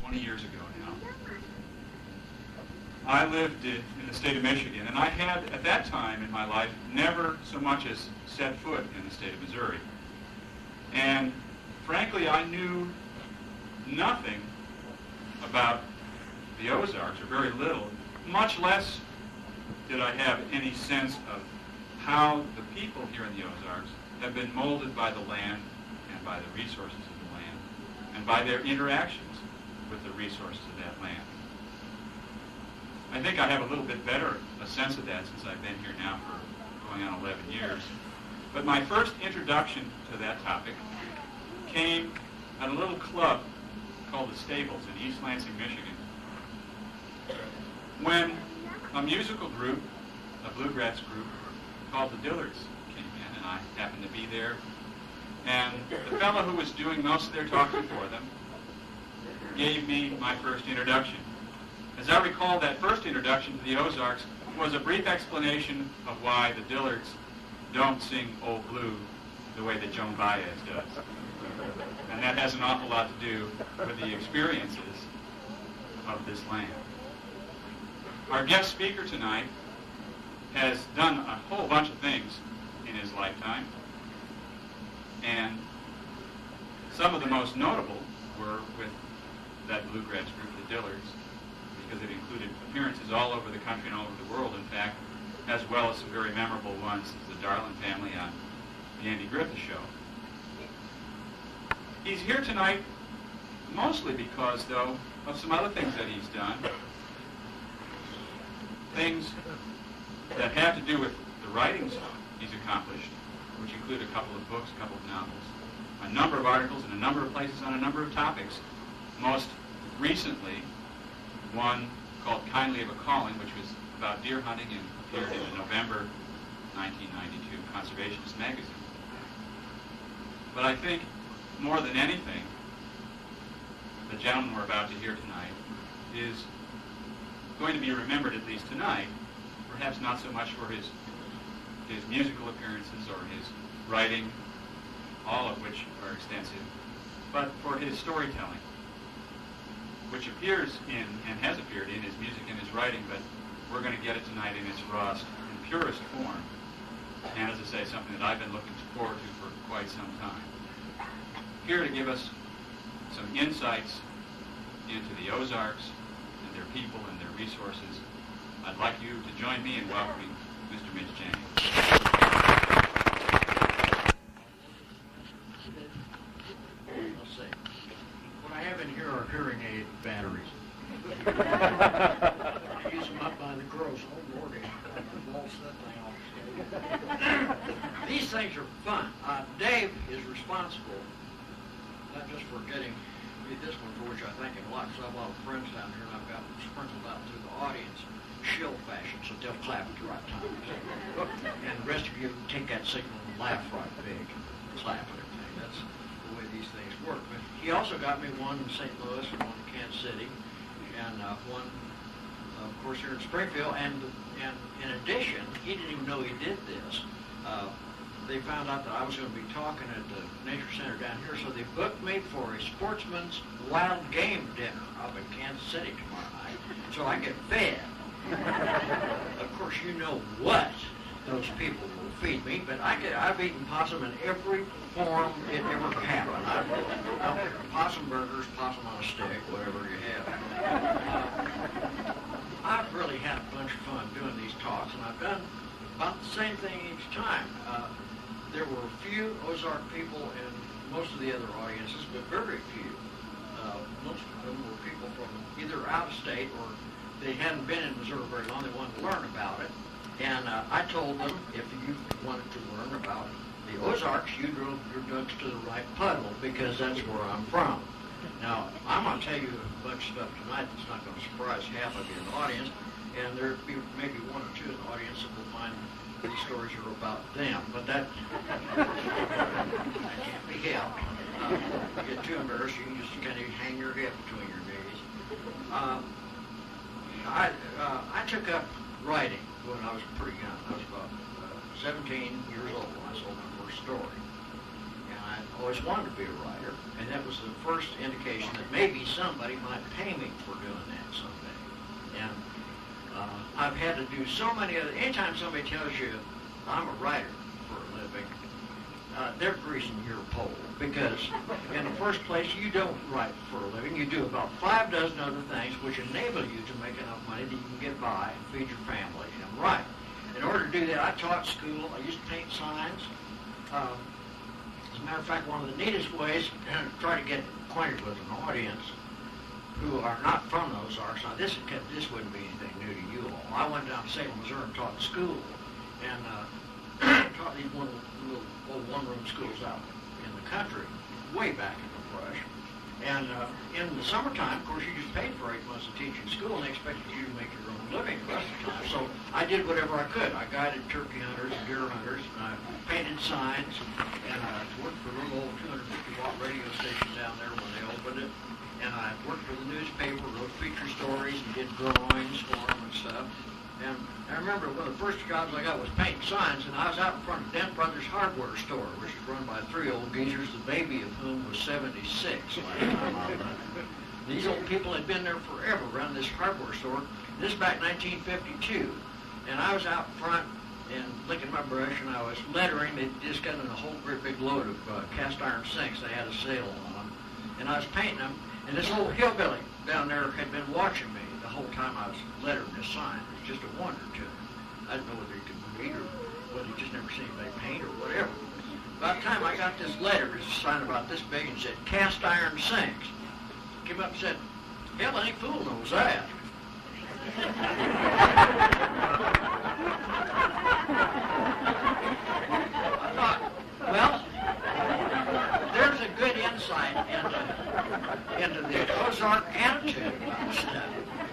20 years ago now. I lived in the state of Michigan, and I had, at that time in my life, never so much as set foot in the state of Missouri. And frankly, I knew nothing about the Ozarks, or very little. Much less did I have any sense of how the people here in the Ozarks have been molded by the land and by the resources of the land and by their interactions with the resources of that land. I think I have a little bit better a sense of that since I've been here now for going on 11 years. But my first introduction to that topic came at a little club called the Stables in East Lansing, Michigan, when a musical group, a bluegrass group called the Dillards came in, and I happened to be there. And the fellow who was doing most of their talking for them gave me my first introduction. As I recall, that first introduction to the Ozarks was a brief explanation of why the Dillards don't sing Old Blue the way that Joan Baez does. And that has an awful lot to do with the experiences of this land. Our guest speaker tonight has done a whole bunch of things in his lifetime, and some of the most notable were with that bluegrass group, the Dillards, because it included appearances all over the country and all over the world, in fact, as well as some very memorable ones, as the Darlin Family on the Andy Griffith Show. He's here tonight mostly because, though, of some other things that he's done, things that have to do with the writings he's accomplished, which include a couple of books, a couple of novels, a number of articles in a number of places on a number of topics. Most recently, one called Kindly of a Calling, which was about deer hunting and appeared in the November 1992 Conservationist magazine. But I think, more than anything, the gentleman we're about to hear tonight is going to be remembered, at least tonight, perhaps not so much for his musical appearances or his writing, all of which are extensive, but for his storytelling, which appears in, and has appeared in, his music and his writing, but we're going to get it tonight in its rawest and purest form. And as I say, something that I've been looking forward to for quite some time. Here to give us some insights into the Ozarks and their people and their resources, I'd like you to join me in welcoming Mr. Mitch James. What I have in here are hearing aid batteries. Use them up by the gross. Oh, Lordy. These things are fun. Dave is responsible, not just for getting me this one, for which I thank him a lot, because I have a lot of friends down here, and I've got them sprinkled out through the audience, shill fashion, so they'll clap at the right time. And the rest of you take that signal and laugh right big, clap and everything. That's the way these things work. But he also got me one in St. Louis and one in Kansas City, and one, of course, here in Springfield. And in addition, he didn't even know he did this. They found out that I was going to be talking at the Nature Center down here, so they booked me for a sportsman's wild game dinner up in Kansas City tomorrow night, so I get fed. Of course, you know what those people will feed me, but I've eaten possum in every form it ever happened. Possum burgers, possum on a stick, whatever you have. I've really had a bunch of fun doing these talks, and I've done about the same thing each time. There were a few Ozark people in most of the other audiences, but very few. Most of them were people from either out of state or they hadn't been in Missouri very long. They wanted to learn about it. And I told them, if you wanted to learn about the Ozarks, you drove your ducks to the right puddle, because that's where I'm from. Now, I'm going to tell you a bunch of stuff tonight that's not going to surprise half of you in the audience, and there'll be maybe one or two in the audience that will find these stories are about them, but that can't be helped. You get too embarrassed, you can just kind of hang your head between your knees. I took up writing when I was pretty young. I was about 17 years old when I sold my first story. And I always wanted to be a writer, and that was the first indication that maybe somebody might pay me for doing that someday. And I've had to do so many other, anytime somebody tells you I'm a writer for a living, they're greasing your pole, because in the first place, you don't write for a living. You do about 5 dozen other things which enable you to make enough money that you can get by and feed your family and write. In order to do that, I taught school. I used to paint signs. As a matter of fact, one of the neatest ways to try to get acquainted with an audience who are not from those arts. Now, this wouldn't be anything new to you all. I went down to Salem, Missouri, and taught school, and taught these little old one-room schools out in the country, way back in the brush. And in the summertime, of course, you just paid for 8 months of teaching school, and they expected you to make your own living the rest of the time. So I did whatever I could. I guided turkey hunters and deer hunters, and I painted signs, and I worked for a little old 250-watt radio station down there when they opened it. And I worked for the newspaper, wrote feature stories, and did drawings for them and stuff. And I remember one of the first jobs I got was painting signs, and I was out in front of Dent Brothers Hardware Store, which was run by 3 old geezers, the baby of whom was 76 last time I went. These old people had been there forever, running this hardware store. This is back in 1952. And I was out front and licking my brush, and I was lettering. They just got in a whole great big load of cast iron sinks. They had a sale on them. And I was painting them. And this old hillbilly down there had been watching me the whole time I was lettering this sign. It was just a wonder to him. I didn't know whether he could read or whether he just never seen anybody paint or whatever. By the time I got this letter, it was a sign about this big and said, cast iron sinks. Came up and said, hell, any fool knows that. I thought, well, there's a good insight into the Ozark attitude about stuff.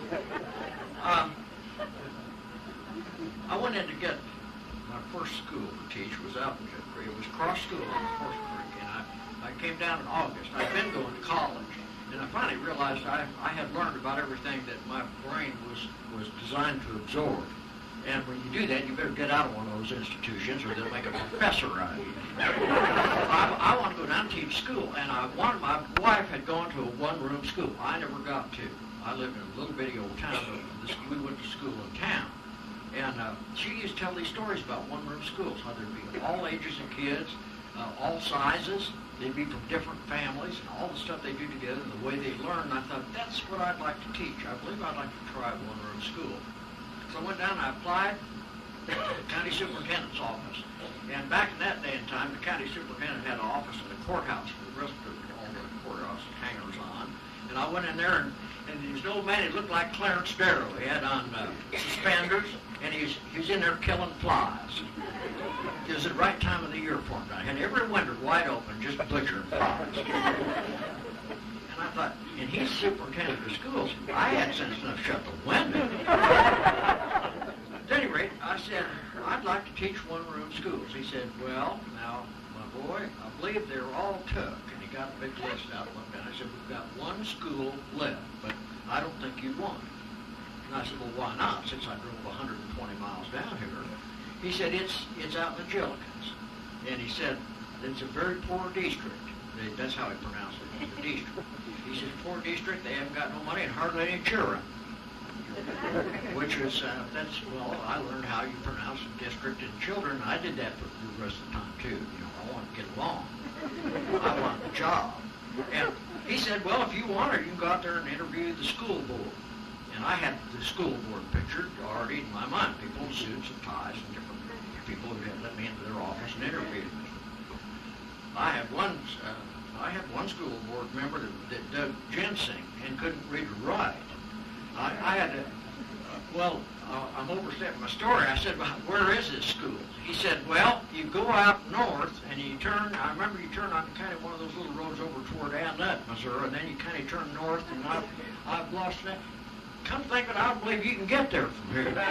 I went in to get my first school to teach was out in Jeffrey. It was Cross School on Horse Creek, and I came down in August. I'd been going to college, and I finally realized I had learned about everything that my brain was designed to absorb. And when you do that, you better get out of one of those institutions or they'll make a professor out of you. I want to go down and teach school, and my wife had gone to a one-room school. I never got to. I lived in a little bitty old town, but we went to school in town. And she used to tell these stories about one-room schools, how there'd be all ages of kids, all sizes. They'd be from different families, and all the stuff they do together, and the way they learn. And I thought, that's what I'd like to teach. I believe I'd like to try a one-room school. So I went down and I applied to the county superintendent's office. And back in that day and time, the county superintendent had an office in the courthouse for the rest of all the courthouse hangers on. And I went in there, and there was an old man, he looked like Clarence Darrow. He had on suspenders, and he was in there killing flies. It was the right time of the year for him. I had every window wide open, just butchering flies. And I thought, and he's superintendent of schools. I had sense enough to shut the window. At any rate, I said, I'd like to teach one-room schools. He said, well, now, my boy, I believe they're all took. And he got a big list out and looked at it. I said, we've got one school left, but I don't think you want it. And I said, well, why not, since I drove 120 miles down here? He said, it's out in the Gillikins. And he said, it's a very poor district. That's how he pronounced it, the district. He says, poor district, they haven't got no money and hardly any children. Which is, well, I learned how you pronounce district and children. I did that for the rest of the time, too. You know, I want to get along. I want the job. And he said, well, if you want it, you can go out there and interview the school board. And I had the school board pictured already in my mind. People in suits and ties and different people who had let me into their office and interviewed me. I had one school board member that dug ginseng and couldn't read or write. I had to, I'm overstepping my story. I said, well, where is this school? He said, well, you go out north and you turn, I remember you turn on kind of one of those little roads over toward Annette, Missouri, and then you kind of turn north, and I've lost that. Come to think of it, I don't believe you can get there from here. And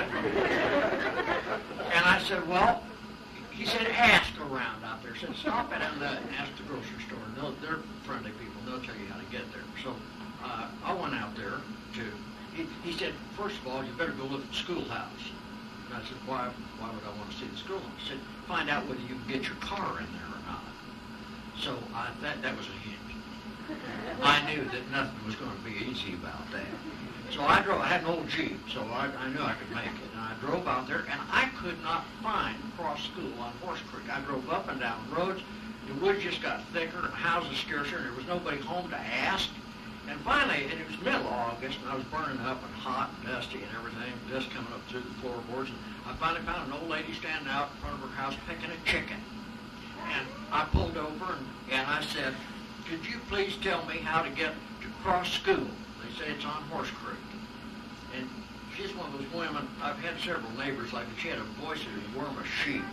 I said, well, he said, ask around out there. He said, stop at Annette and ask the grocery store. They're friendly people. They'll tell you how to get there. So I went out there to... He said, first of all, you better go look at the schoolhouse. And I said, why would I want to see the schoolhouse? He said, find out whether you can get your car in there or not. So that was a hint. I knew that nothing was going to be easy about that. So I had an old Jeep, so I knew I could make it. And I drove out there, and I could not find Cross School on Horse Creek. I drove up and down roads. The woods just got thicker, and houses scarcer, and there was nobody home to ask. And finally, and it was middle of August, and I was burning up and hot and dusty and everything, dust coming up through the floorboards. And I finally found an old lady standing out in front of her house picking a chicken. And I pulled over, and I said, "Could you please tell me how to get to Cross School?" They say it's on Horse Creek. And she's one of those women, I've had several neighbors like that. She had a voice that would worm a sheep.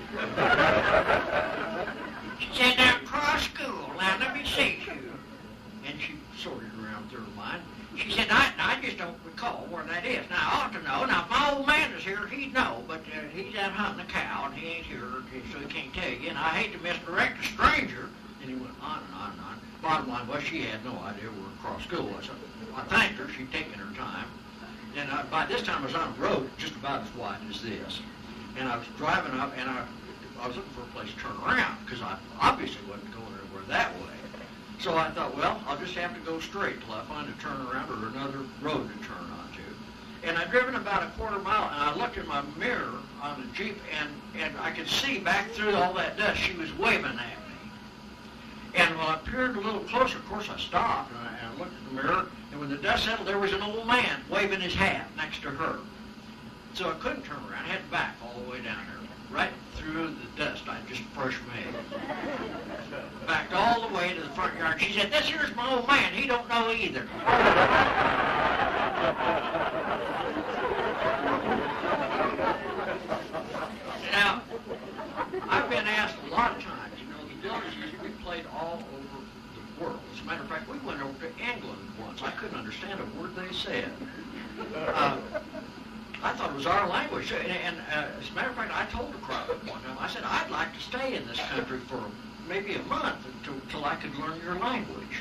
She said, "Now, Cross School, now let me see you." And she sorted around through her mind. She said, I just don't recall where that is. Now, I ought to know. Now, if my old man is here, he'd know, but he's out hunting a cow, and he ain't here, so he can't tell you. And I hate to misdirect a stranger. And he went on and on and on. Bottom line was she had no idea where Cross School was. So I thanked her. She'd taken her time. And by this time, I was on a road just about as wide as this. And I was driving up, and I was looking for a place to turn around, because I obviously wasn't going anywhere that way. So I thought, well, I'll just have to go straight till I find a turnaround or another road to turn onto. And I'd driven about a quarter mile, and I looked in my mirror on the Jeep, and I could see back through all that dust, she was waving at me. And when I peered a little closer, of course I stopped, and I looked in the mirror, and when the dust settled, there was an old man waving his hat next to her. So I couldn't turn around. I had to back all the way down there, right through the dust I just fresh made. Backed all the way to the front yard. She said, "This here's my old man. He don't know either." Now, I've been asked a lot of times, the Dillers used to be played all over the world. As a matter of fact, we went over to England once. I couldn't understand a word they said. I thought it was our language. And as a matter of fact, I told the crowd one time, I said, "I'd like to stay in this country for maybe a month until I could learn your language."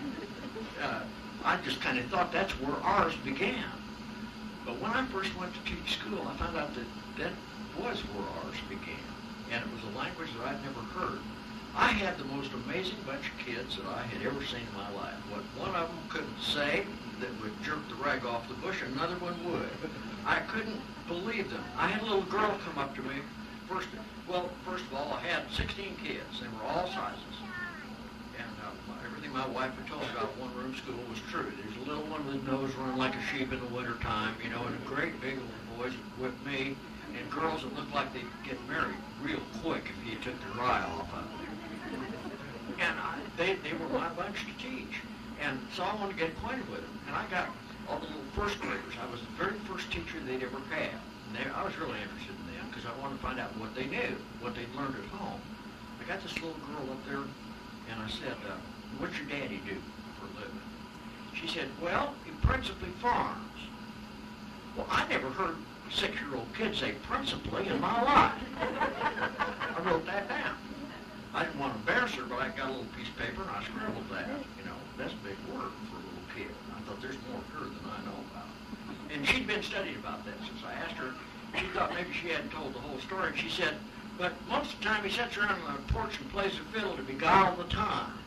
I just kind of thought that's where ours began. But when I first went to teach school, I found out that was where ours began. And it was a language that I'd never heard. I had the most amazing bunch of kids that I had ever seen in my life. What one of them couldn't say that would jerk the rag off the bush, another one would. I couldn't believe them. I had a little girl come up to me. First of all, I had 16 kids. They were all sizes. And everything my wife had told me about one-room school was true. There's a little one with a nose running like a sheep in the wintertime, and a great big old boys with me, and girls that looked like they'd get married real quick if you took their eye off of them. And they were my bunch to teach. And so I wanted to get acquainted with them. And I got all the little first graders. I was the very first teacher they'd ever had. And I was really interested in them because I wanted to find out what they knew, what they'd learned at home. I got this little girl up there, and I said, "What's your daddy do for a living?" She said, "Well, he principally farms." Well, I never heard a 6-year-old kid say principally in my life. I wrote that down. I didn't want to embarrass her, but I got a little piece of paper and I scribbled that. That's a big word for a little kid. I thought there's more to her than I know about. And she'd been studying about that since I asked her. She thought maybe she hadn't told the whole story. And she said, "But most of the time he sits around on the porch and plays the fiddle to beguile the time."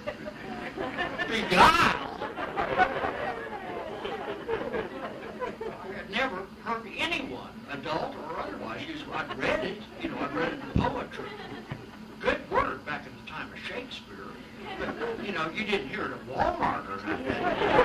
Beguile? I had never heard anyone, adult or otherwise, use it. I'd read it. I'd read it in poetry. Good word back in the time of Shakespeare. But, you didn't hear it at Walmart or nothing.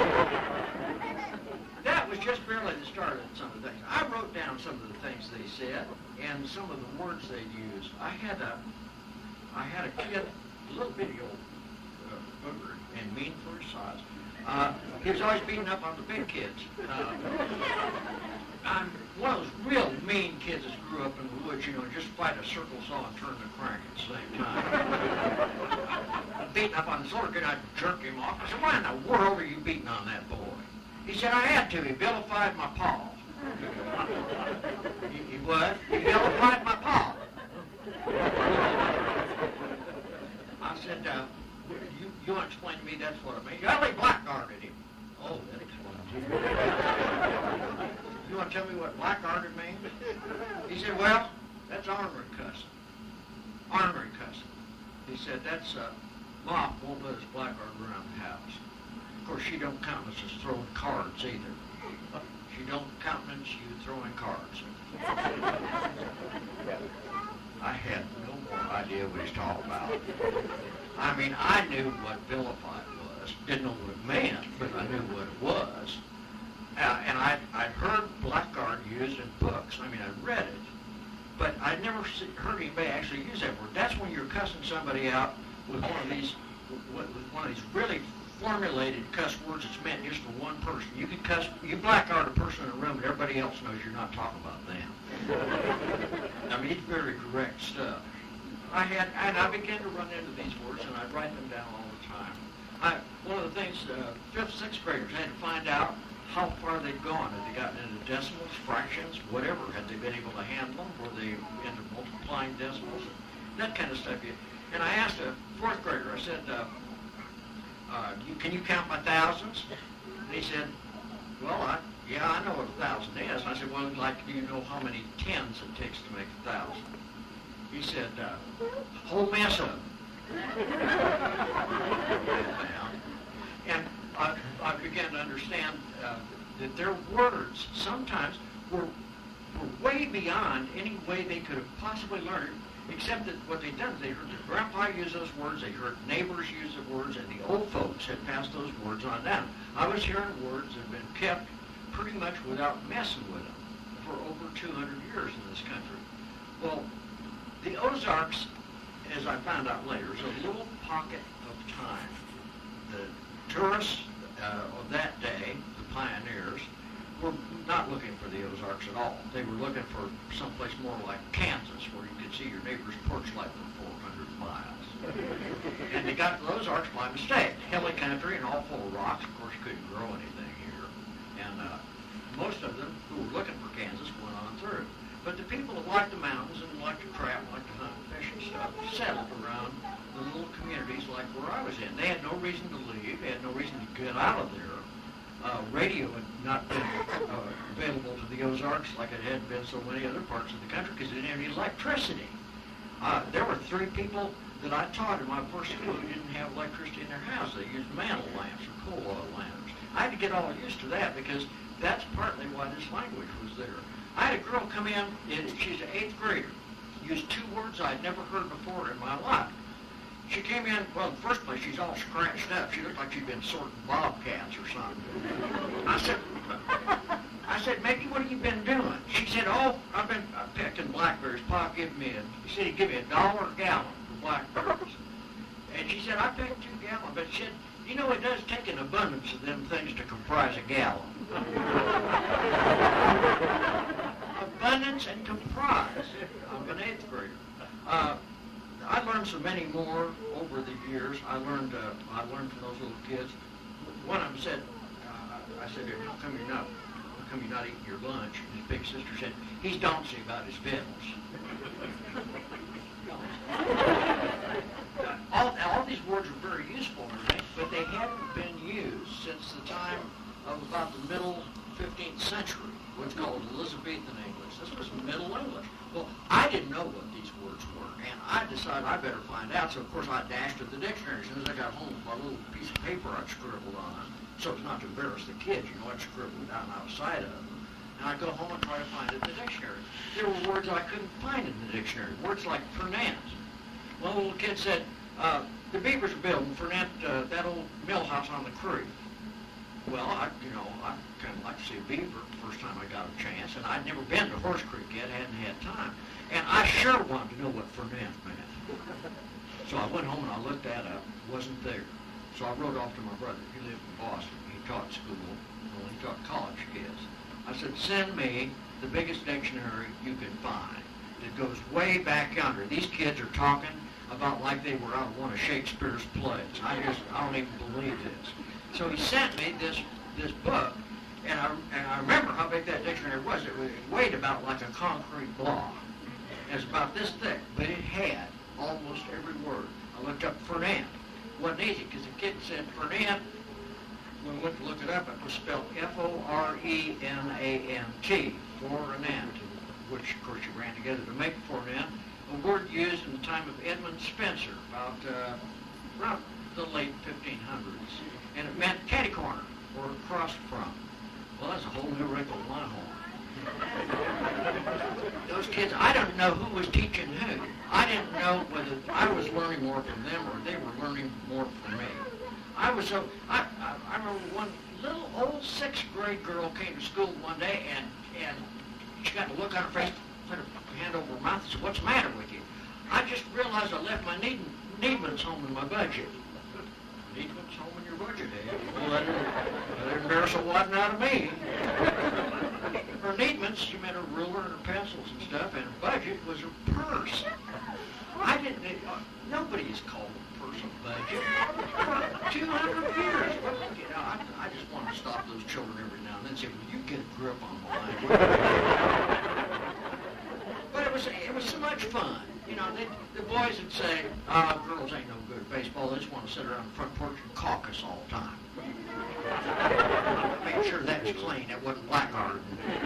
That was just barely the start of some of the things. I wrote down some of the things they said and some of the words they used. I had a kid, a little bitty old booger and mean for his size. He was always beating up on the big kids. I'm one of those real mean kids that grew up in the woods, just fight a circle saw and turn the crank at the same time. Beating up on this little kid, I'd jerk him off. I said, "Why in the world are you beating on that boy?" He said, "I had to. He vilified my paw." He what? He vilified my paw. I said, you want to explain to me that's what it means? Well, he blackguarded him. Oh, that explains it. You want to tell me what blackguarded means? He said, "Well, that's armory cussing. Armory cussing." He said, "That's Mom won't let us blackguard around the house. Of course, she don't countenance us throwing cards either. She don't countenance you throwing cards. I had no more idea what he's talking about. I mean, I knew what vilified was. Didn't know what it meant, but I knew what it was. And I'd heard blackguard used in books. I mean, I'd read it. But I'd never heard anybody actually use that word. That's when you're cussing somebody out with one of these really formulated cuss words that's meant just for one person. You can you blackguard a person in a room, and everybody else knows you're not talking about them. I mean, it's very correct stuff. I began to run into these words, and I'd write them down all the time. One of the things, 5th, 6th graders had to find out how far they'd gone. Had they gotten into decimals, fractions, whatever? Had they been able to handle them? Were they into multiplying decimals? That kind of stuff. And I asked a 4th grader, I said, can you count by thousands? And he said, well, yeah, I know what 1,000 is. And I said, well, do you know how many tens it takes to make 1,000? He said, whole mess of them. And I began to understand that their words sometimes were way beyond any way they could have possibly learned, except that what they'd done, they heard their grandpa use those words, they heard neighbors use the words, and the old folks had passed those words on down. I was hearing words that had been kept pretty much without messing with them for over 200 years in this country. Well, the Ozarks, as I found out later, is a little pocket of time. The tourists of that day, the pioneers, were not looking for the Ozarks at all. They were looking for someplace more like Kansas, where you could see your neighbor's porch light for 400 miles. And they got to the Ozarks by mistake. Hilly country and all full of rocks. Of course, you couldn't grow anything here. And most of them who were looking for Kansas went on through. But the people that liked the mountains and liked to trap, liked to hunt and fish and stuff, settled around the little communities like where I was in. They had no reason to leave. They had no reason to get out of there. Radio had not been available to the Ozarks like it had been so many other parts of the country because they didn't have any electricity. There were 3 people that I taught in my first school who didn't have electricity in their house. They used mantle lamps or coal oil lamps. I had to get all used to that because that's partly why this language was there. I had a girl come in, she's an 8th grader, used 2 words I'd never heard before in my life. She came in, well, in the first place, she's all scratched up. She looked like she'd been sorting bobcats or something. I said, Maggie, what have you been doing? She said, oh, I've been picking blackberries. Pa gave me he said he'd give me $1 a gallon for blackberries. And she said, I picked 2 gallons. But she said, you know, it does take an abundance of them things to comprise a gallon. Abundance and comprise. I'm an 8th grader. I learned so many more over the years. I learned from those little kids. One of them said, I said, how come you're not eating your lunch? And his big sister said, he's don'tsy about his victuals. All these words are very useful to me, but they hadn't been used since the time of about the middle 15th century, what's called Elizabethan English. This was Middle English. Well, I didn't know what these words were, and I decided I better find out. So, of course, I dashed to the dictionary. As soon as I got home, my little piece of paper I'd scribbled on, so as not to embarrass the kids, you know, I'd scribble down outside of them. And I'd go home and try to find it in the dictionary. There were words I couldn't find in the dictionary, words like Fernand. One little kid said, the beavers are building Fernand, that old mill house on the creek. Well, I kind of like to see a beaver the first time I got a chance, and I'd never been to Horse Creek yet, hadn't had time. And I sure wanted to know what Fernand meant. So I went home and I looked that up. It wasn't there. So I wrote off to my brother. He lived in Boston. He taught school. Well, he taught college kids. I said, send me the biggest dictionary you can find. It goes way back yonder. These kids are talking about like they were out of one of Shakespeare's plays. I don't even believe this. So he sent me this book, and I remember how big that dictionary was. It weighed about like a concrete block. It was about this thick, but it had almost every word. I looked up Fernand. It wasn't easy because the kid said Fernand. When we went to look it up, it was spelled Forenant, Forenant, which of course you ran together to make Forenant. A word used in the time of Edmund Spenser, about around the late 1500s, and it meant catty corner, or across from. Well, that's a whole new wrinkle in my horn. Those kids, I don't know who was teaching who. I didn't know whether I was learning more from them or they were learning more from me. I remember one little old 6th grade girl came to school one day and she got a look on her face, put her hand over her mouth and said, "What's the matter with you?" I just realized I left my Needmans home in my budget. Needmans home in your budget, eh? Well, that embarrass a wad out of me. For Needmans, you meant a ruler and pencils and stuff, and a budget was a purse. I didn't, nobody has called a purse a budget for 200 years. But, you know, I just want to stop those children every now and then and say, "Will you get a grip on the language?" But it was so much fun. You know, the boys would say, "Girls ain't no good at baseball. They just want to sit around the front porch and caucus all the time." Make sure that was clean. That wasn't blackguard.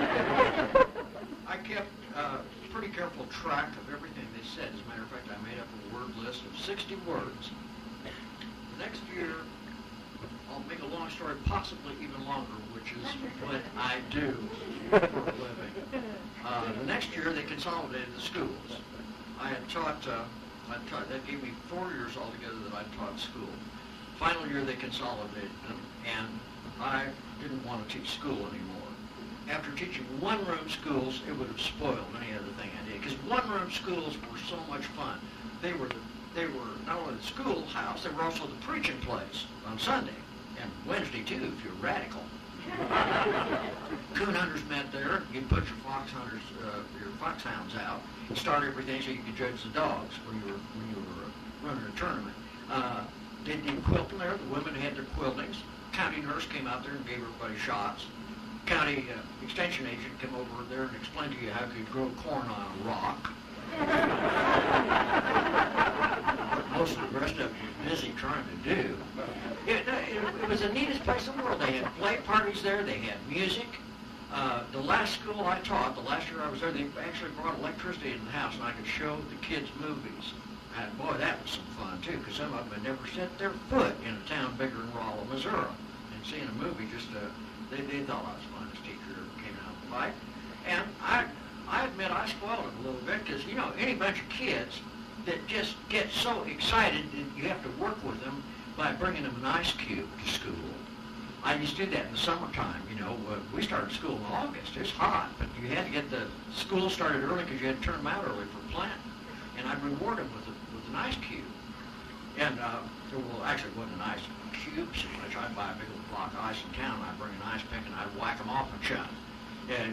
I kept pretty careful track of everything they said. As a matter of fact, I made up a word list of 60 words. The next year, I'll make a long story possibly even longer, which is what I do for a living. The next year, they consolidated the schools. I taught, that gave me 4 years altogether that I taught school. Final year, they consolidated them, and I didn't want to teach school anymore. After teaching one-room schools, it would have spoiled any other thing I did, because one-room schools were so much fun. They were not only the schoolhouse, they were also the preaching place on Sunday, and Wednesday too, if you're radical. Coon hunters met there. You'd put your foxhounds out, and start everything so you could judge the dogs when you were running a tournament. They did quilting there. The women had their quiltings. County nurse came out there and gave everybody shots. County extension agent came over there and explained to you how you could grow corn on a rock. Most of the rest of it was busy trying to do. It was the neatest place in the world. They had play parties there. They had music. The last school I taught, the last year I was there, they actually brought electricity in the house, and I could show the kids movies. And boy, that was some fun too, because some of them had never set their foot in a town bigger than Rolla, Missouri. And seeing a movie, they thought I was the finest teacher that ever came out of the fight. And I admit I spoiled them a little bit, because, you know, any bunch of kids that just get so excited that you have to work with them by bringing them an ice cube to school. I used to do that in the summertime, you know. We started school in August. It's hot, but you had to get the school started early because you had to turn them out early for planting. And I'd reward them with an ice cube. And, well, actually it wasn't an ice cube so much. I'd buy a big little block of ice in town, and I'd bring an ice pick, and I'd whack them off and shut. And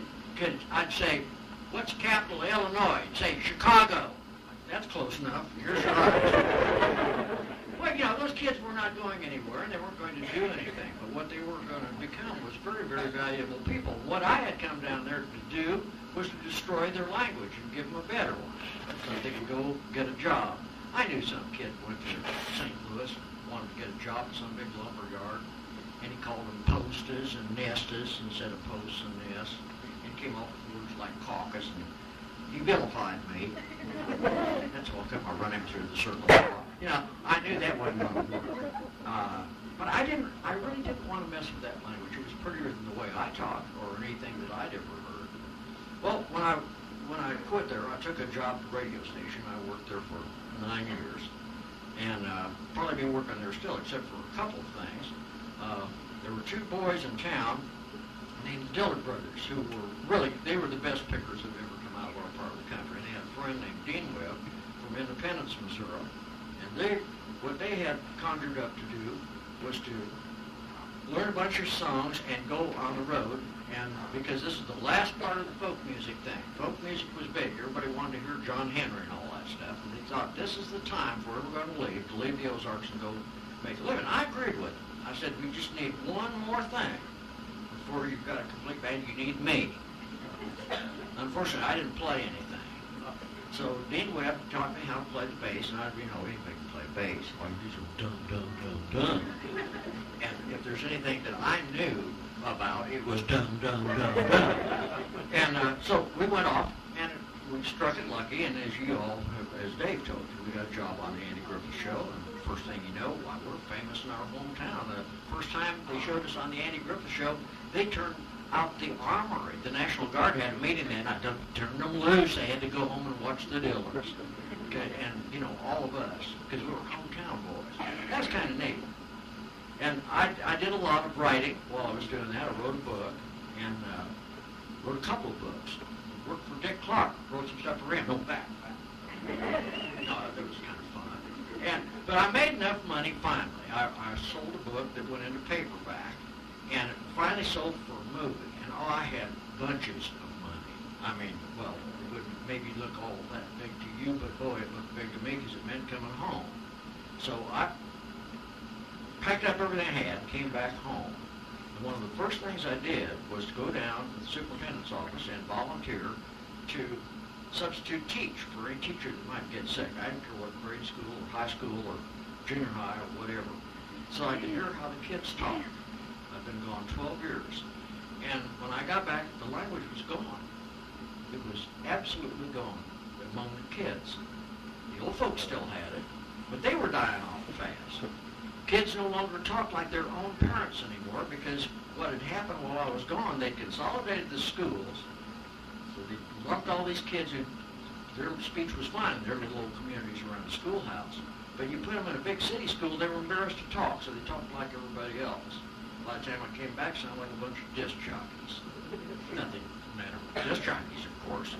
I'd say, "What's the capital of Illinois?" He'd say, "Chicago." That's close enough. Here's your ice. Well, you know, those kids were not going anywhere, and they weren't going to do anything. But what they were going to become was very, very valuable people. What I had come down there to do was to destroy their language and give them a better one, so they could go get a job. I knew some kid went to St. Louis and wanted to get a job at some big lumber yard, and he called them postas and nestas instead of posts and nests, and came up with words like caucus, and he vilified me. That's all come I run him through the circle. You know, I knew that wasn't going to work. But I really didn't want to mess with that language. It was prettier than the way I talked or anything that I'd ever heard. Well, when I quit there, I took a job at the radio station. I worked there for 9 years. And probably been working there still, except for a couple of things. There were 2 boys in town named Dillard Brothers, who were they were the best pickers that have ever come out of our part of the country. And they had a friend named Dean Webb from Independence, Missouri. And what they had conjured up to do was to learn a bunch of songs and go on the road. And because this is the last part of the folk music thing. Folk music was big. Everybody wanted to hear John Henry and all that stuff. And they thought, this is the time for we're going to leave the Ozarks and go make a living. I agreed with them. I said, we just need one more thing before you've got a complete band. You need me. Unfortunately, I didn't play anything. So Dean Webb taught me how to play the bass, and anybody can play bass. All you do is go dum, dum, dum, dum. And if there's anything that I knew about, it was dum, dum, dum, dum. And so we went off, and we struck it lucky, and as Dave told you, we got a job on the Andy Griffith Show, and first thing you know, why, we're famous in our hometown. The first time they showed us on the Andy Griffith Show, they turned out the armory. The National Guard had a meeting then. I turned them loose. They had to go home and watch the Dillons. Okay, and, you know, all of us, because we were hometown boys. That's kind of neat. And I did a lot of writing while I was doing that. I wrote a book, and wrote a couple of books. Worked for Dick Clark. Wrote some stuff for him. No, back. No, that was kind of fun. But I made enough money finally. I sold a book that went into paperback, and it finally sold for a movie. And I had bunches of money. I mean, well, it wouldn't maybe look all that big to you, but boy, it looked big to me because it meant coming home. So I packed up everything I had and came back home. And one of the first things I did was to go down to the superintendent's office and volunteer to substitute teach for any teacher that might get sick. I didn't care what grade school or high school or junior high or whatever. So I could hear how the kids talk. I've been gone 12 years. And when I got back, the language was gone. It was absolutely gone among the kids. The old folks still had it, but they were dying off fast. Kids no longer talked like their own parents anymore because what had happened while I was gone, they consolidated the schools. So they lumped all these kids who, their speech was fine in their little old communities around the schoolhouse. But you put them in a big city school, they were embarrassed to talk, so they talked like everybody else. By the time I came back, sounded like a bunch of disc jockeys. Nothing matter with disc jockeys, of course.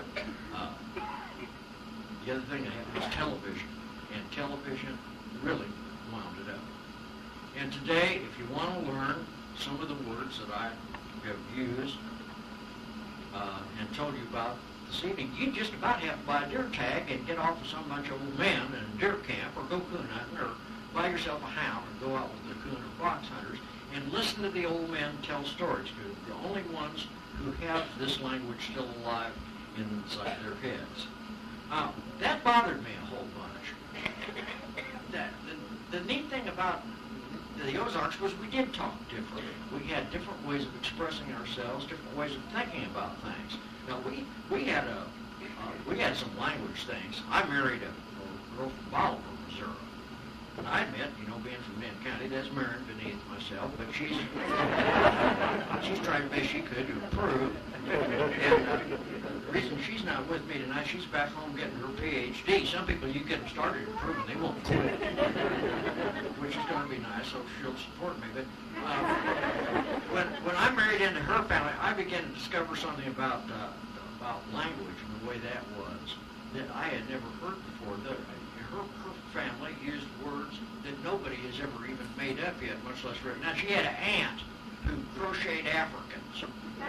The other thing that happened was television, and television really wound it up. And today, if you want to learn some of the words that I have used and told you about this evening, you just about have to buy a deer tag and get off with some bunch of old men in a deer camp, or go coon hunting, or buy yourself a hound and go out with the coon or fox hunters and listen to the old men tell stories. They're the only ones who have this language still alive inside their heads. That bothered me a whole bunch. The neat thing about the Ozarks was we did talk differently. We had different ways of expressing ourselves, different ways of thinking about things. Now we had some language things. I married a girl from Bolivar, Missouri. And I admit, being from Linn County, that's marrying beneath myself, but she's tried the best she could to improve. And the reason she's not with me tonight, she's back home getting her PhD. Some people, you get them started improving, they won't quit, which is going to be nice, so she'll support me. But when I married into her family, I began to discover something about language and the way that was that I had never heard before. Her family used words that nobody has ever even made up yet, much less written. Now, she had an aunt who crocheted Africans.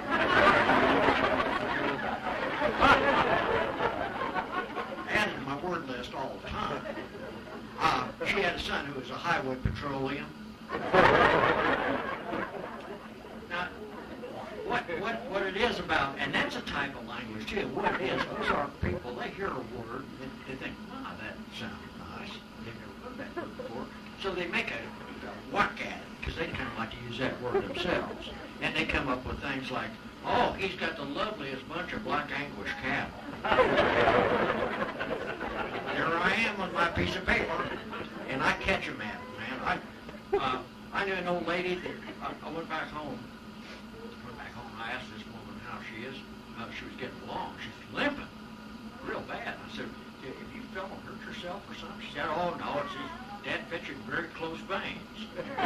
Added to my word list all the time. She had a son who was a highway patrolman. Now, what it is about, and that's a type of language too, what it is, those are people, they hear a word, and they think, wow, that sounds nice. They've never heard that word before. So they make a whack at it, because they kind of like to use that word themselves. And they come up with things like, oh, he's got the loveliest bunch of black English cattle. There I am with my piece of paper, and I catch him at it, man. I knew an old lady that I went back home. I asked this woman how she is. She was getting along. She's limping real bad. I said, if you fell and hurt yourself or something? She said, oh, no, it's his dad fetching very close veins.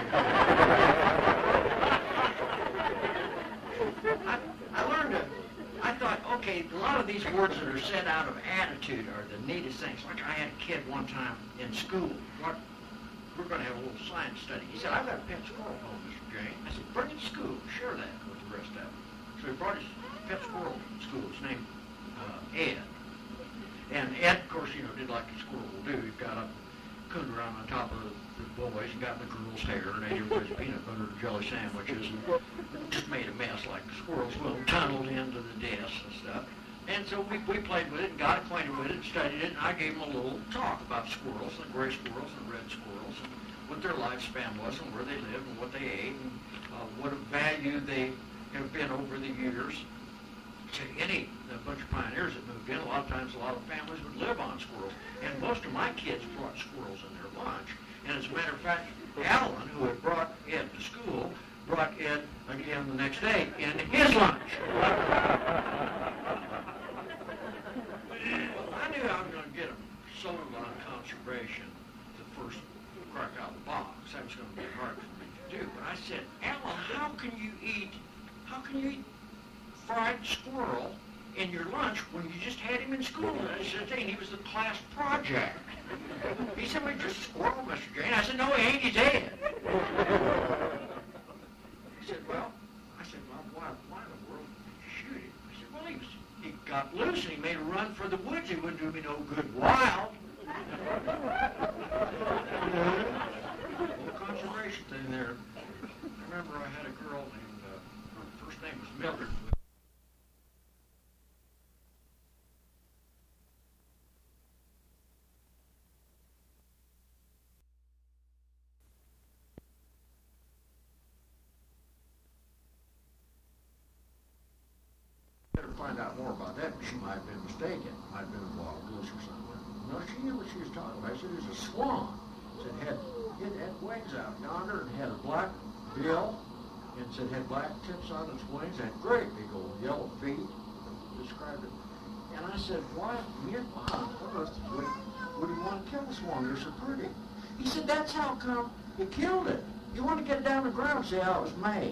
I learned I thought, okay, a lot of these words that are said out of attitude are the neatest things. Like I had a kid one time in school. We're going to have a little science study. He said, I've got a pet squirrel home, Mr. Jane. I said, bring it to school. Share that with the rest of them. So he brought his pet squirrel to school. His name, Ed. And Ed, of course, did like a squirrel will do. He got up, cooned around on top of the boys and got in the girls' hair and ate everybody's peanut butter and jelly sandwiches and just made a mess like the squirrels will, tunneled into the desks and stuff. And so we played with it and got acquainted with it and studied it, and I gave him a little talk about squirrels, the gray squirrels and red squirrels, and what their lifespan was and where they lived and what they ate and what a value they have been over the years. A bunch of pioneers that moved in, a lot of times a lot of families would live on squirrels. And most of my kids brought squirrels in their lunch. And as a matter of fact, Alan, who had brought Ed to school, brought Ed again the next day in his lunch. Well, I knew I was going to get him sold on conservation the first crack out of the box. That was going to be hard for me to do. But I said, Alan, how can you eat fried squirrel in your lunch when you just had him in school? And I said, he was the class project. He said, well, just a squirrel, Mr. Jane. I said, no, he ain't, he's dead. He said, well, why in the world did you shoot him? I said, well, he got loose and he made a run for the woods. He wouldn't do me no good wild. Little conservation thing there. I remember I had a girl named, her first name was Mildred. Find out more about that, but she might have been mistaken. Might have been a wild goose or something. No, she knew what she was talking about. I said, it was a swan. Said it had wings out yonder and had a black bill, and said had black tips on its wings, and great big old yellow feet. Described it. And I said, why on earth would you want to kill the swan? They're so pretty. He said, that's how come you killed it. You want to get it down the ground and see how it was made.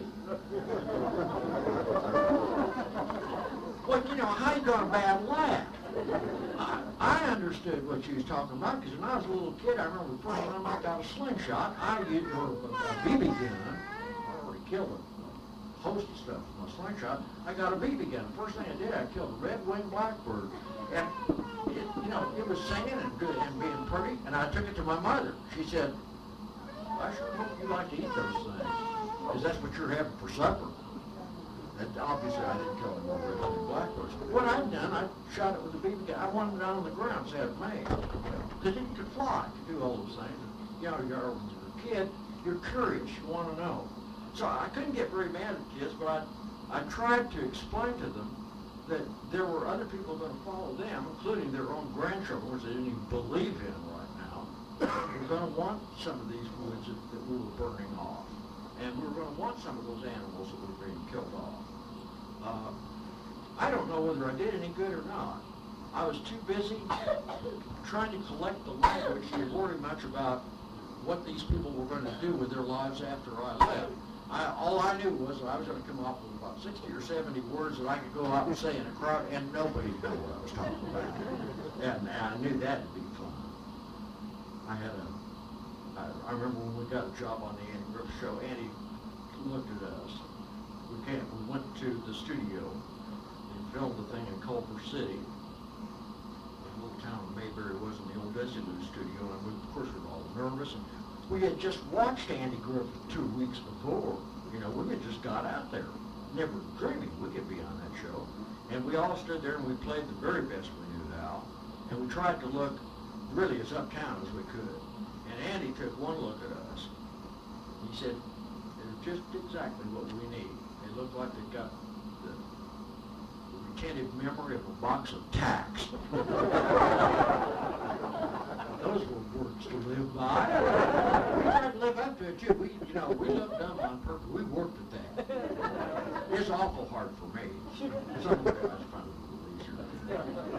Well, how you gonna battle that? I understood what she was talking about, because when I was a little kid, I remember the first time I got a slingshot, I used a BB gun. I already killed a host of stuff with my slingshot. I got a BB gun. The first thing I did, I killed a red-winged blackbird. And, it was singing and good and being pretty, and I took it to my mother. She said, I sure hope you like to eat those things, because that's what you're having for supper. And obviously, I didn't kill any more red-winged blackbirds. What I'd done, I shot it with a BB gun. I wanted it down on the ground, so I had it made. Because it could fly, it could do all those things. And, when you're a kid, you're curious, you want to know. So I couldn't get very mad at kids, but I tried to explain to them that there were other people going to follow them, including their own grandchildren, which they didn't even believe in right now. We're going to want some of these woods that we were burning off. And we were going to want some of those animals that were being killed off. I don't know whether I did any good or not. I was too busy trying to collect the language to worry much about what these people were going to do with their lives after I left. All I knew was that I was going to come up with about 60 or 70 words that I could go out and say in a crowd, and nobody knew what I was talking about. And I knew that'd be fun. I remember when we got a job on the Andy Griffith Show, Andy looked at us. We went to the studio and filmed the thing in Culver City. The little town of Mayberry was in the old Desilu studio, and we, of course, we were all nervous. And we had just watched Andy Griffith 2 weeks before. We had just got out there, never dreaming we could be on that show. And we all stood there and we played the very best we knew how. And we tried to look really as uptown as we could. And Andy took one look at us. He said, it's just exactly what we need. They look like they've got the retentive memory of a box of tacks. Those were words to live by. We tried to live up to it too. We looked dumb on purpose. We worked at that. It's awful hard for me. Some of the guys find it a little easier.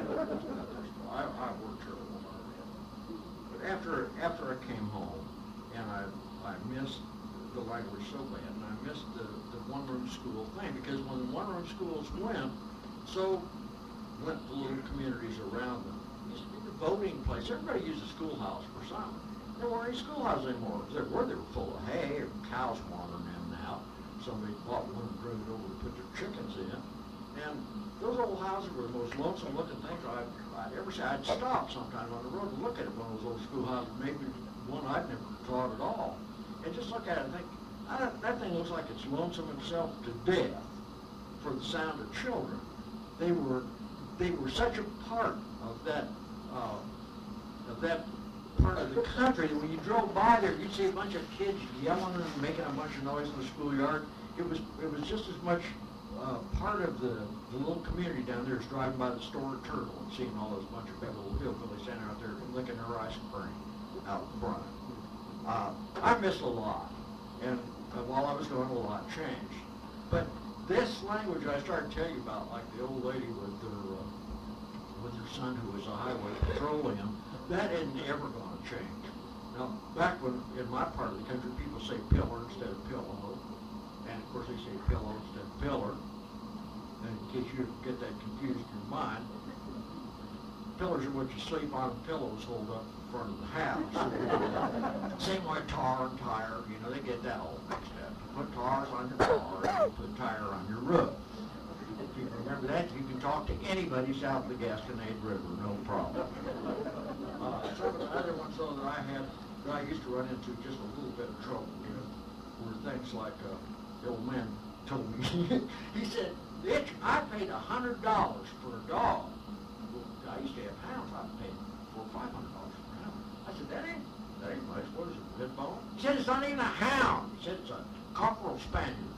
I worked terrible hard. But after I came home, and I missed the language so bad, and I missed the one-room school thing, because when the one-room schools went, so went the little communities around them. It used to be the voting place. Everybody used the schoolhouse for something. There weren't any schoolhouses anymore. They were full of hay or cows wandering in and out. Somebody bought one and drove it over to put their chickens in. And those old houses were the most lonesome looking things I'd ever seen. I'd stop sometime on the road and look at one of those old schoolhouses, maybe one I'd never thought at all. And just look at it and think, that thing looks like it's lonesome itself to death for the sound of children. They were such a part of that part of the country that when you drove by there, you'd see a bunch of kids yelling and making a bunch of noise in the schoolyard. It was just as much part of the little community down there is driving by the store at Turtle and seeing all those bunch of big little hillbillies standing out there licking their ice cream out front. I miss a lot, and while I was going, a lot changed. But this language I started to tell you about, like the old lady with her son who was a highway patrolman, that isn't ever going to change. Now, back when in my part of the country, people say pillar instead of pillow, and of course they say pillow instead of pillar. And in case you get that confused in your mind, pillars are what you sleep on, pillows hold up in front of the house. Same way tar and tire, you know, they get that all mixed up. You put tars on your car, and you put tire on your roof. If you remember that, you can talk to anybody south of the Gasconade River, no problem. Some of the other ones, though, that I had, that I used to run into just a little bit of trouble with, were things like, the old man told me, he said, "Bitch, I paid $100 for a dog." Well, I used to have hounds, I paid $400 or $500 for a hound. I said, that ain't much. What is it, red bone? He said, it's not even a hound. He said, it's a cockerel spaniel.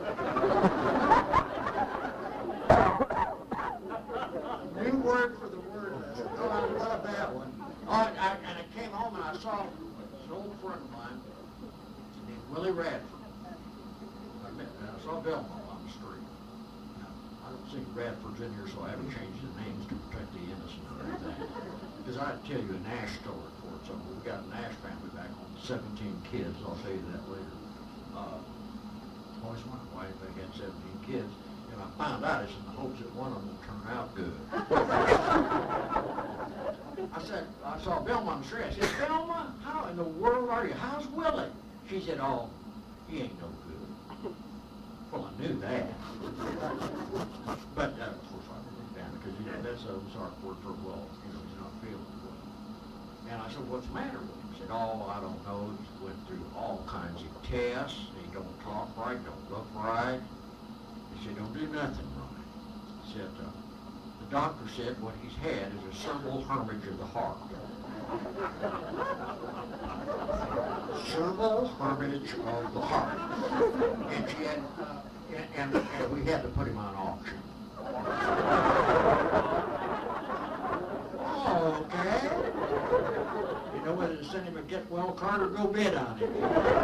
New word for the word. Oh, what a bad one. Oh, and I came home and I saw an old friend of mine named Willie Radford. I saw Belmont on the street. Now, I don't see Radfords in here, so I haven't changed the names to protect the innocent or anything. Because I'd tell you a Nash story for it. So we've got a Nash family back home, 17 kids. I'll tell you that later. Always wondered why they had 17 kids. And I found out it's in the hopes that one of them will turn out good. I saw Velma on the street. I said, "Velma, how in the world are you? How's Willie?" She said, "Oh, he ain't no good." Well, I knew that. But, of course, I didn't down because, you know, that's a sorry word for, well, you know, he's not feeling well. And I said, "What's the matter with him?" He said, "Oh, I don't know. He went through all kinds of tests. He don't talk right, don't look right." He said, "Don't do nothing right." He said, the doctor said what he's had is a cerebral hemorrhage of the heart. Cerebral hemorrhage of the heart. And she had, and we had to put him on auction. Oh, okay. You know whether to send him a get well card or go bid on it.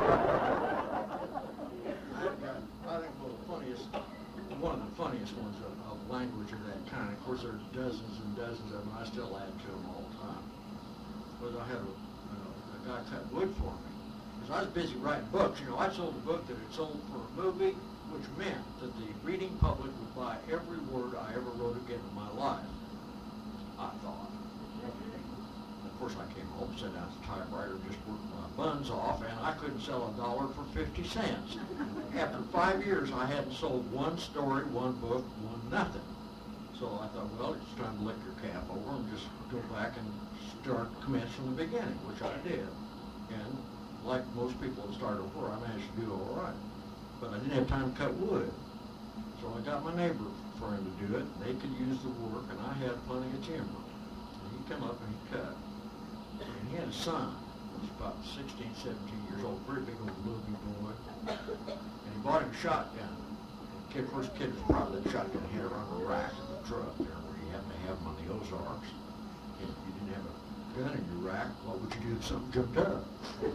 I think one of the funniest ones of language of that kind, of course there's dozens and dozens of them, I still add to them all the time, was I had a guy cut wood for me. Because I was busy writing books. You know, I sold a book that had sold for a movie, which meant that the reading public would buy every word I ever wrote again in my life, I thought. And of course I came home, sat down at the typewriter, just worked my buns off, and I couldn't sell $1 for 50 cents. After 5 years, I hadn't sold one story, one book, one nothing. So I thought, well, it's time to lick your cap over and just go back and commence from the beginning, which I did. And like most people that start over, I managed to do all right. But I didn't have time to cut wood. So I got my neighbor friend to do it. They could use the work, and I had plenty of timber. And he'd come up and he'd cut. And he had a son. He was about 16, 17 years old, very big old movie boy. And he bought him a shotgun. And first kid was probably that shotgun he had around the rack of the truck there where you had to have them on the Ozarks. And if you didn't have a gun in your rack, what would you do if something jumped up?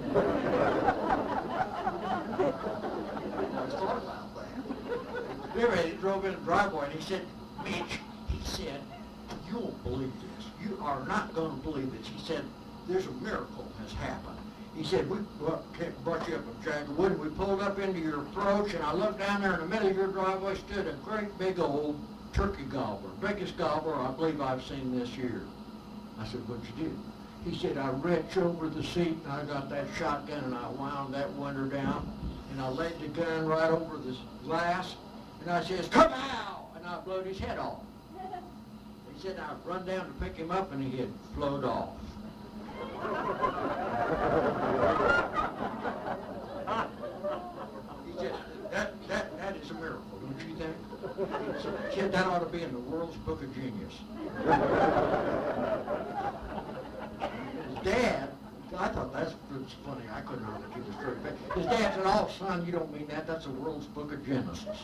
I thought about that. Anyway, he drove in the driveway and he said, "Mitch," he said, "you won't believe this. You are not going to believe this." He said, "There's a miracle has happened." He said, "We brought you up a jag of wood, and we pulled up into your approach, and I looked down there in the middle of your driveway stood a great big old turkey gobbler, biggest gobbler I believe I've seen this year." I said, "What'd you do?" He said, "I reached over the seat, and I got that shotgun, and I wound that window down, and I laid the gun right over the glass, and I says, 'Come out!' and I blowed his head off." He said, "I run down to pick him up, and he had flowed off." He said, that is a miracle, don't you think? He said, "Kid, that ought to be in the world's book of genius." His dad I thought that's funny. I couldn't hardly keep it straight. But his dad said, "Oh, son, you don't mean that. That's the world's book of Genesis."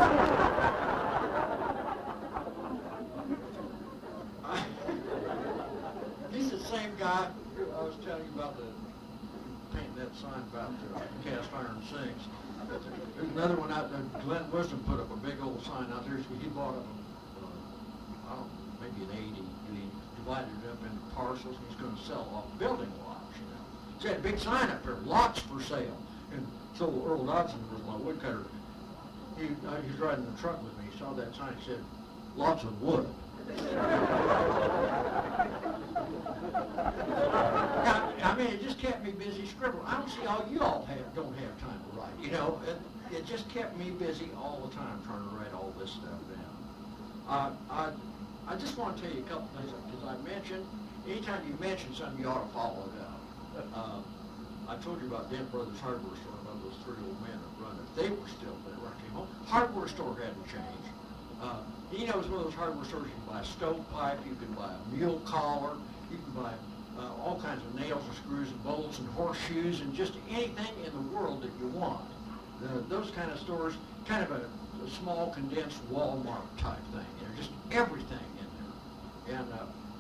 He's the same guy I was telling you about painting that sign about the cast iron sinks. There's another one out there. Glenn Wisdom put up a big old sign out there. He bought up, I don't know, maybe an 80, and he divided it up into parcels, and he's going to sell off building lots, you know. So he had a big sign up there, lots for sale. And so Earl Dodson was my woodcutter. He was riding in the truck with me. He saw that sign. He said, "Lots of wood." Now, I mean, it just kept me busy scribbling. I don't see how you all don't have time to write. You know, it just kept me busy all the time trying to write all this stuff down. I just want to tell you a couple things, because I mentioned, anytime you mention something, you ought to follow it up. I told you about Dent Brothers Hardware Store, about those three old men that run it. They were still there when I came home. Hardware store hadn't changed. You know, it's one of those hardware stores. You can buy a stovepipe, you can buy a mule collar, you can buy all kinds of nails and screws and bolts and horseshoes and just anything in the world that you want. Those kind of stores, kind of a small condensed Walmart type thing. You know, just everything in there. And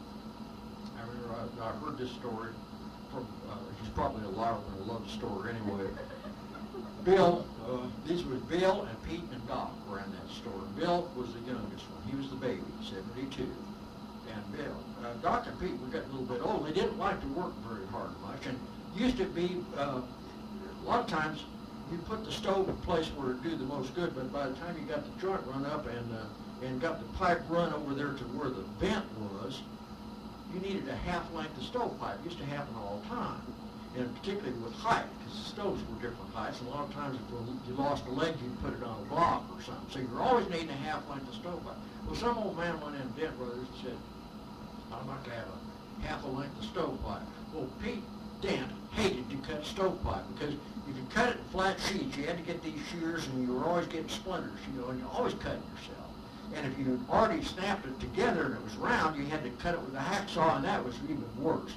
I remember I heard this story from, he's probably a liar than a love story anyway. Bill, these were Bill and Pete and Doc were in that store. Bill was the youngest one. He was the baby, 72. And Bill, Doc and Pete were getting a little bit old. They didn't like to work very hard much. And used to be, a lot of times, you put the stove in place where it would do the most good, but by the time you got the joint run up and got the pipe run over there to where the vent was, you needed a half length of stovepipe. It used to happen all the time. And particularly with height, because the stoves were different heights. And a lot of times if you lost a leg, you'd put it on a block or something. So you're always needing a half length of stovepipe. Well, some old man went in Dent Brothers and said, "I'd like to have a half a length of stovepipe." Well, Pete Dent hated to cut stovepipe, because if you cut it in flat sheets, you had to get these shears, and you were always getting splinters, you know, and you're always cutting yourself. And if you already snapped it together and it was round, you had to cut it with a hacksaw, and that was even worse.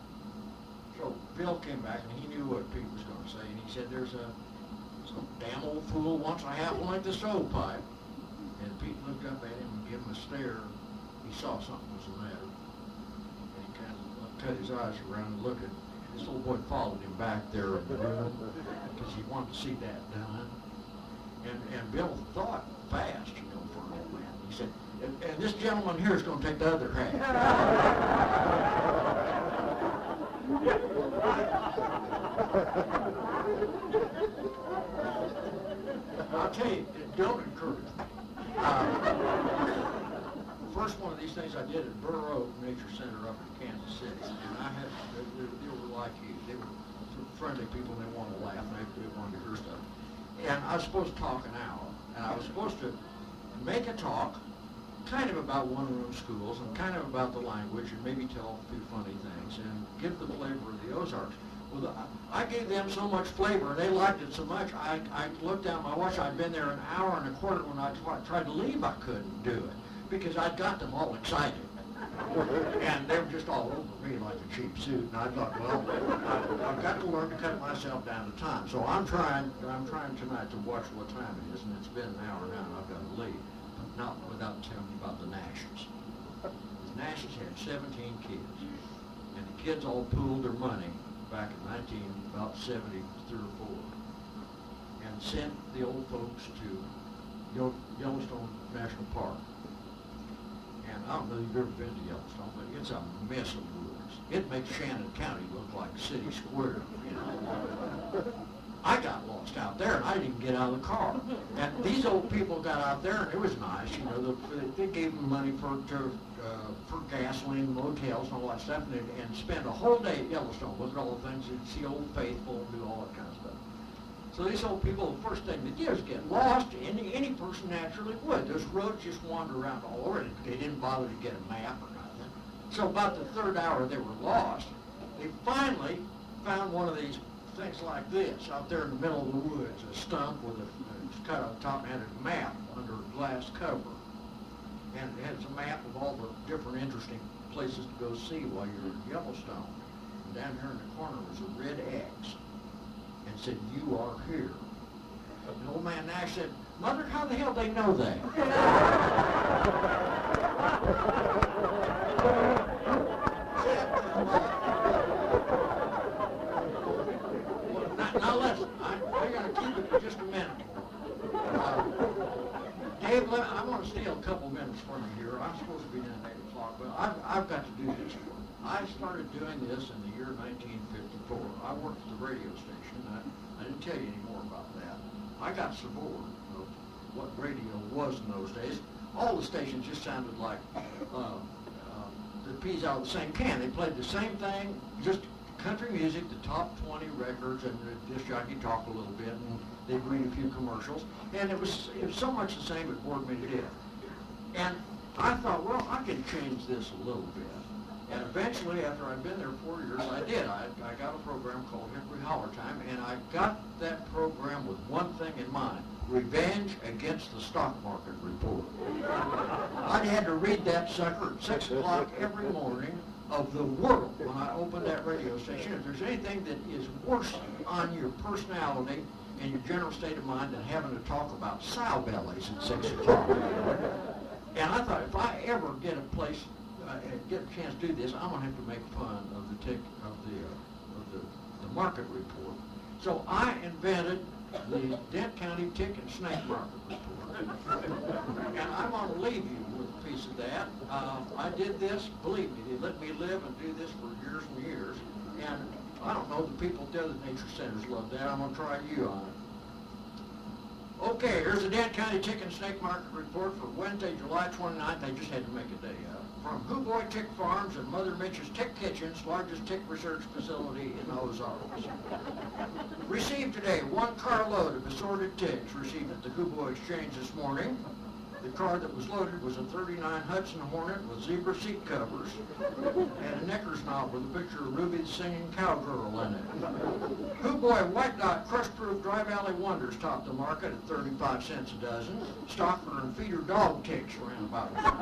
So Bill came back, and he knew what Pete was going to say, and he said, "There's some damn old fool wants a half a length of stovepipe." And Pete looked up at him and gave him a stare. He saw something was the matter. And he kind of cut his eyes around and looked at this old boy, followed him back there in the room because he wanted to see that done. And Bill thought fast, you know, for an old man. He said, and this gentleman here is going to take the other half. I'll tell you, don't encourage me. First one of these things I did at Burr Oak Nature Center up in Kansas City, and I had, they were like you. They were friendly people, and they wanted to laugh, and they wanted to hear stuff. And I was supposed to talk an hour, and I was supposed to make a talk kind of about one-room schools and kind of about the language and maybe tell a few funny things and give the flavor of the Ozarks. Well, I gave them so much flavor, and they liked it so much, I looked down my watch. I'd been there an hour and a quarter. When I tried to leave, I couldn't do it because I'd got them all excited. And they were just all over me like a cheap suit. And I thought, well, I've got to learn to cut myself down to time. So I'm trying tonight to watch what time it is, and it's been an hour now, and I've got to leave. But not without telling you about the Nashes. The Nashes had 17 kids, and the kids all pooled their money back in about 73 or 4, and sent the old folks to Yellowstone National Park. And I don't know if you've ever been to Yellowstone, but it's a mess of woods. It makes Shannon County look like City Square, you know. I got lost out there, and I didn't get out of the car. And these old people got out there, and it was nice, you know. They gave them money for gasoline, motels, and all that stuff, and spend a whole day at Yellowstone, look at all the things, and see Old Faithful, and do all that kind of stuff. So these old people, the first thing they do is get lost. Any person naturally would. Those roads just wander around all over. They didn't bother to get a map or nothing. So about the third hour they were lost. They finally found one of these things like this out there in the middle of the woods, a stump with a cut on top, and had a map under a glass cover. And it has a map of all the different interesting places to go see while you're in Yellowstone. and down here in the corner was a red X, and said, "You are here." And old man Nash said, "Mother, how the hell they know that?" Now listen, we're going to keep it for just a minute more. Dave, I want to steal a couple minutes from you here. I'm supposed to be done at 8 o'clock, but I've got to do this work. I started doing this in the year 1954. I worked at the radio station. I didn't tell you any more about that. I got so bored of what radio was in those days. All the stations just sounded like the peas out of the same can. They played the same thing, just country music, the top 20 records, and the disc jockey talked a little bit, and they'd read a few commercials, and it was so much the same it bored me to death. And I thought, well, I can change this a little bit. And eventually, after I'd been there 4 years, I did. I got a program called Hickory Holler Time, and I got that program with one thing in mind: revenge against the stock market report. I had to read that sucker at 6 o'clock every morning of the world when I opened that radio station. If there's anything that is worse on your personality and your general state of mind than having to talk about sow bellies at 6 o'clock. And I thought, if I ever get a place, get a chance to do this, I'm going to have to make fun of the market report. So I invented the Dent County Tick and Snake Market Report. And I'm going to leave you with a piece of that. I did this, believe me, they let me live and do this for years and years. And I don't know, the people at the other nature centers love that. I'm going to try you on it. Okay, here's the Dent County Tick and Snake Market Report for Wednesday, July 29th. They just had to make a day out. From Hooboy Tick Farms and Mother Mitch's Tick Kitchens, largest tick research facility in the Ozarks. Received today 1 carload of assorted ticks received at the Hooboy Exchange this morning. The car that was loaded was a 39 Hudson Hornet with zebra seat covers and a knickers knob with a picture of Ruby the Singing Cowgirl in it. Hooboy White Dot Crush-Proof Dry Valley Wonders topped the market at 35 cents a dozen. Stalker and feeder dog ticks ran about a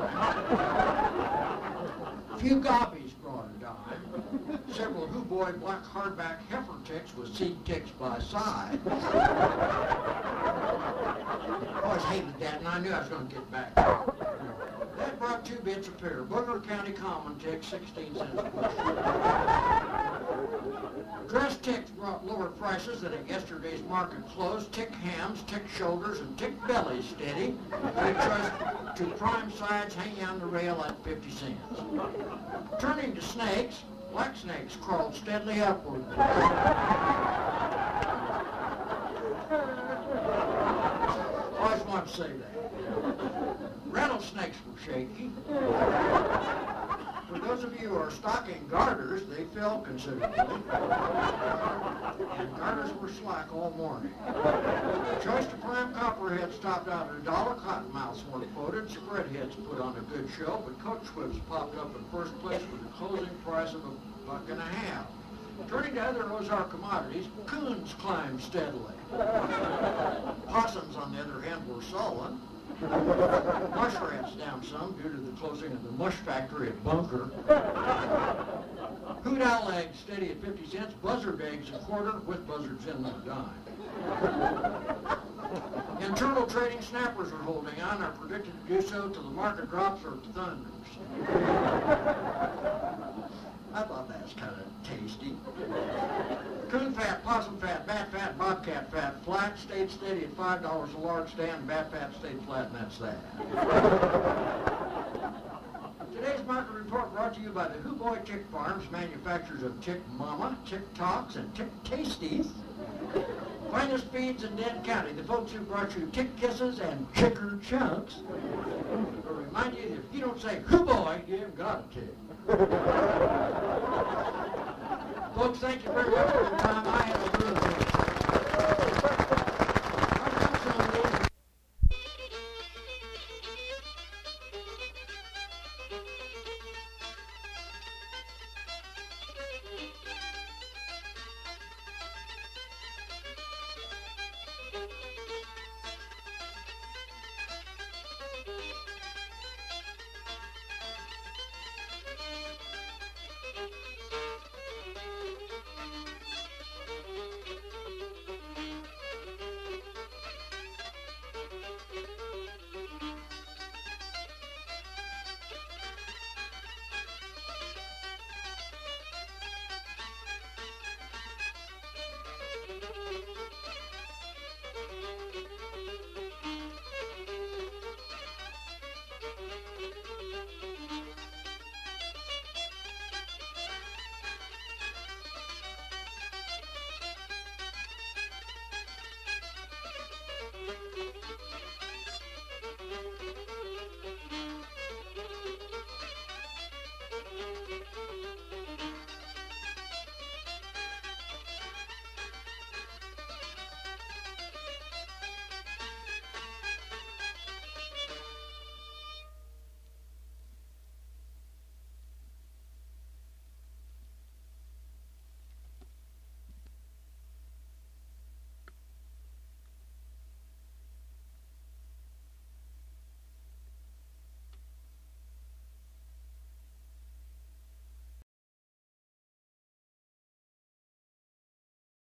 dime. Few gobbies brought a dime. Several Hooboy Black Hardback Heifer ticks with seed ticks by side. I always hated that, and I knew I was going to get back. That brought 2 bits a pair. Booker County Common ticks, 16 cents a bushel. Dress ticks brought lower prices than at yesterday's market close. Tick hams, tick shoulders, and tick bellies steady. Good choice to prime sides hanging on the rail at 50 cents. Turning to snakes, black snakes crawled steadily upward. Always want to say that. Rattlesnakes were shaky. For those of you who are stocking garters, they fell considerably. And garters were slack all morning. Choice to prime copperheads topped out at $1. Cottonmouths weren't quoted. Spreadheads put on a good show, but coach whips popped up in first place with a closing price of $1.50. Turning to other Ozark commodities, coons climbed steadily. Possums, on the other hand, were sullen. Mushrats down some due to the closing of the mush factory at Bunker. Hoot owl eggs steady at 50 cents. Buzzard eggs a quarter, with buzzards in them a dime. Internal trading snappers are holding on, are predicted to do so till the market drops or thunders. I thought that was kind of tasty. Coon fat, possum fat, bat fat, bobcat fat, flat stayed steady at $5 a large stand. Bat fat stayed flat, and that's that. Today's market report brought to you by the Hooboy Tick Farms, manufacturers of Tick Mama, Tick Talks, and Tick Tasties. Finest feeds in Dent County, the folks who brought you Tick Kisses and Chicker Chunks. I'll remind you that if you don't say Hooboy, you haven't got a tick. Folks, thank you very much for your time. I have a